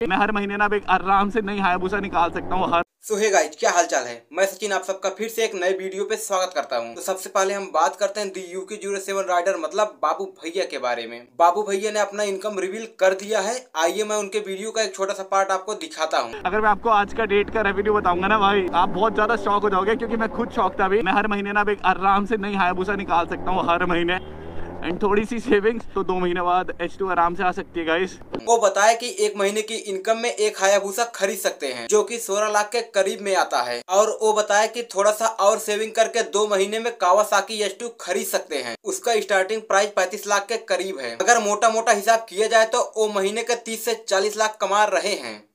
मैं हर महीने ना एक आराम से नई हायाबुसा निकाल सकता हूँ। सो हे गाइस, क्या हाल चाल है। मैं सचिन आप सबका फिर से एक नए वीडियो पे स्वागत करता हूं। तो सबसे पहले हम बात करते हैं दी UK07 राइडर मतलब बाबू भैया के बारे में। बाबू भैया ने अपना इनकम रिवील कर दिया है। आइए मैं उनके वीडियो का एक छोटा सा पार्ट आपको दिखाता हूँ। अगर मैं आपको आज का डेट का रेवेन्यू बताऊंगा ना भाई, आप बहुत ज्यादा शॉक हो जाओगे, क्योंकि मैं खुद शॉक था। मैं हर महीने ना एक आराम से नई हायाबुसा निकाल सकता हूँ हर महीने, एंड थोड़ी सी सेविंग्स तो 2 महीने बाद H2 आराम से आ सकती है गाइस। वो बताया कि एक महीने की इनकम में एक हायाबुसा खरीद सकते हैं, जो कि 16 लाख के करीब में आता है। और वो बताया कि थोड़ा सा और सेविंग करके 2 महीने में कावासाकी H2 खरीद सकते हैं। उसका स्टार्टिंग प्राइस 35 लाख के करीब है। अगर मोटा मोटा हिसाब किया जाए तो वो महीने के 30 से 40 लाख कमा रहे हैं।